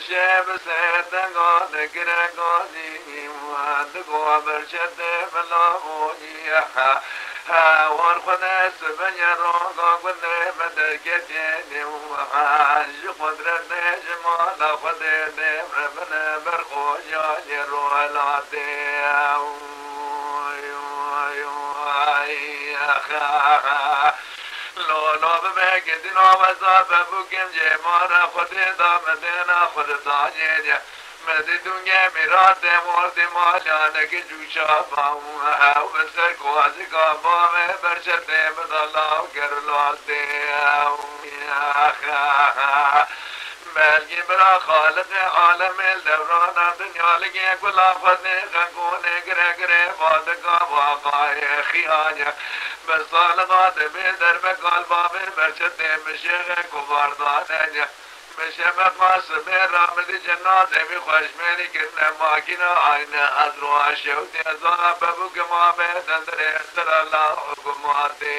شب سردگان گرگانی دگو برچد بلاوی وان خدا سبنی روگا گنده بدرگتی نوانج قدرت جمال خود دبر بن برخوشی رولاتی لولو بمگدین آوازا ببوکم جمانا خود دامدینا خود تاجیدی مدی دنگه میرات مورد مالیانه جوشا باو او بسر کوازی کا بامه برشده بدالاو کرلاتی بلگی برا خالق عالم دوران دنیا لگی گلا خود خنگونه گره گره بادگا واقعی خیانه بسالقات بیدر بکال بابی برشده مشیغ کباردانه میشه مقاس رامدی جنات بی خوشمینی کنه ماکینا آینه از روحش یوتی از آن ببو که ما بیدن در اختر الله حکوماتی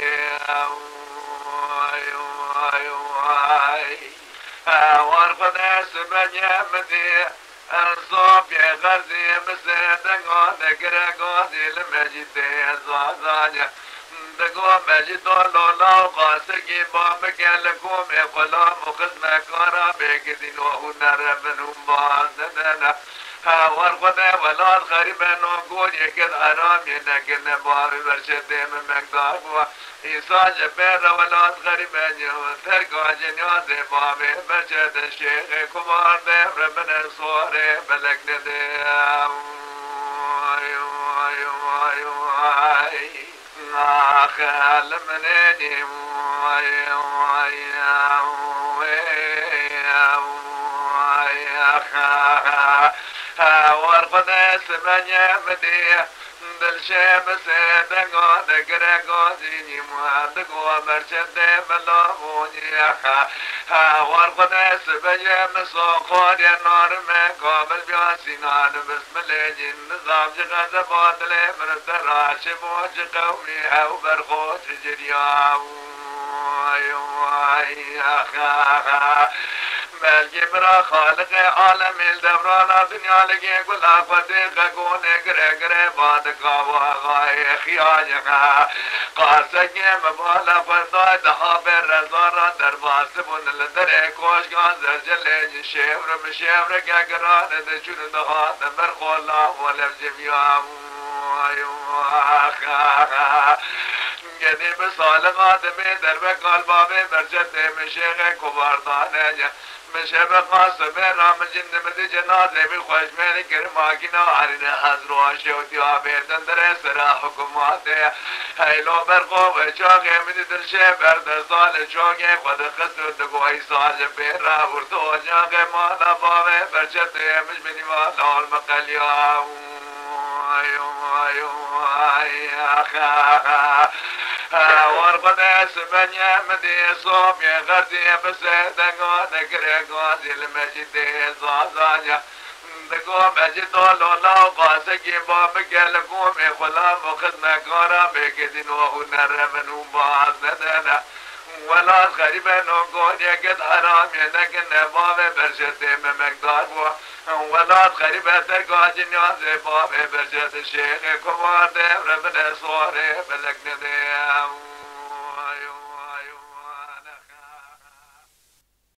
وار خدا سبنی مدی انصاف یه غرزی مسیدنگان گرگازی لمجیده زازانه دگو مجید لولا قاسقی بام کلکوم غلام خدمه کارا بگدین و هنر بنوم بازدن ور خدا ولاد خریب نوگون یکد حرام نکن باری برشده من مقدار بوا ایسا جبر ولاد خریب نیو ترکا جنیاز بابی برشده شیخ کمار دبر بن سواره بلک نده خال منني ورقد سمني بدي بالشام سيدقو دقرقو زيني مهدقو مرشد بلغوني ورقد سبني مسوخون يا نار من قابل بياسينان بسم الله جن نظام جغز باطل مرتراش بوج قومي او برخوت جرياو بلکه برا خالق عالم الدوران دنیا لگی گلا فتیق گونه گره گره بادکا و آغای خیاجها قاسقی مبالا فردای دها بر رزارا در باسبون لدر کوشگان زرجل شیور مشیور گگران دچون دها دبر خولا و لفجبیام گنی به سالقات می در بکال بابی برجت مشیغ کباردانه میشه به قاسم رام جند مدی جنازه بی خوشمینی کرماکینا عرینه از روحشی و تیابیدن در سرا حکوماته هیلو برقو و چاقی مدی درشه برد سال چاقی خود خسر دگوی سال بیرا ورتو جاقی مالا بابی برجت مش بینی مالا المقلیا ورقد سبني مدي صوم يا غزي بسدقو دقرقو زي المجد زازانيا دقو مجد لولا قاسقي باب قلقوم غلام وخدنا كارا بكدين وهنر منو باز ندنا ولا غريب نقول يقد حرام ينك نباب برشد مقدار بو ولا غريب ترقى جنياز باب برشد الشيخ كبار دبر بن صوري بلك نديم